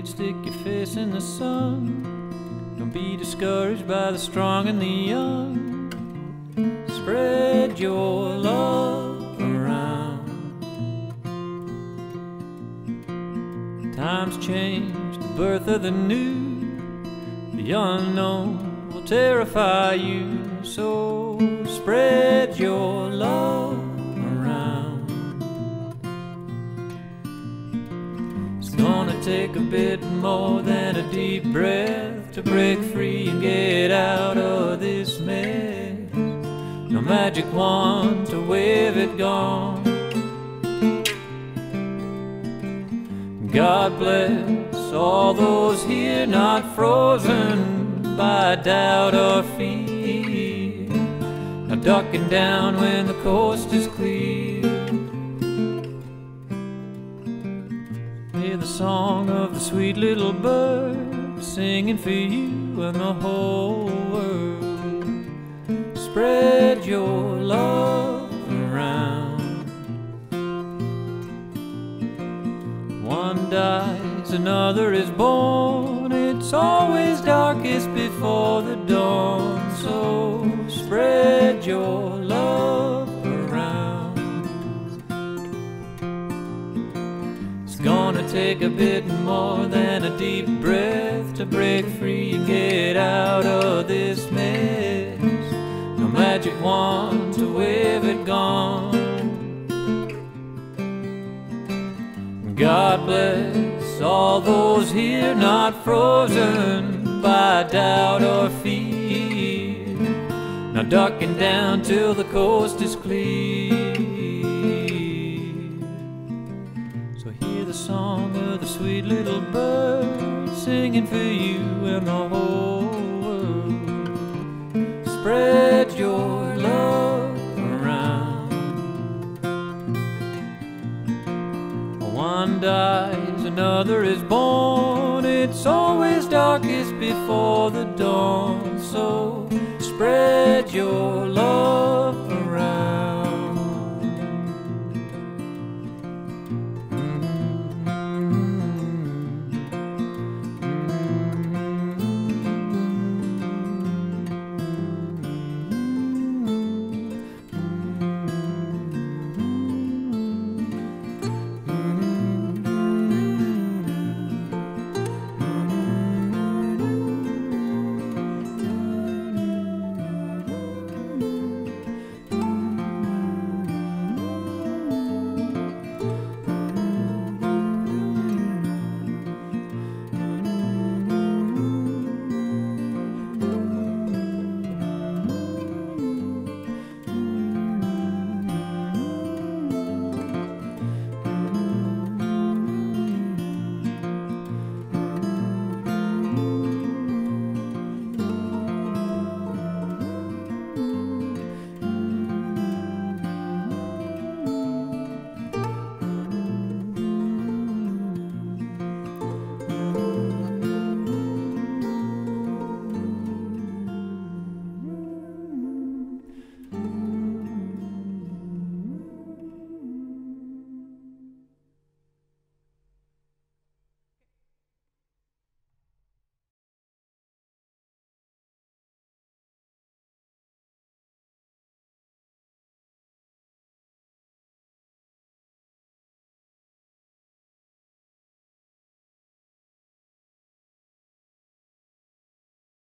afraid, stick your face in the sun. Don't be discouraged by the strong and the young. Spread your love around. Times change, the birth of the new. The unknown will terrify you. So spread your love around. It's gonna take a bit more than a deep breath to break free and get out of this mess. No magic wand to wave it gone. God bless all those here not frozen by doubt or fear, now ducking down when the coast is clear. Hear the song of the sweet little bird singing for you and the whole world. Spread your love around. One dies, another is born. It's always darkest before the dawn. So spread your love around. It's gonna take a bit more than a deep breath to break free and get out of this mess. No magic wand to wave it gone. God bless all those here not frozen by doubt or fear, now ducking down till the coast is clear. So hear the song of the sweet little bird singing for you and the whole world. Spread your love around. One dies, another is born. It's always darkest before the dawn. So spread your love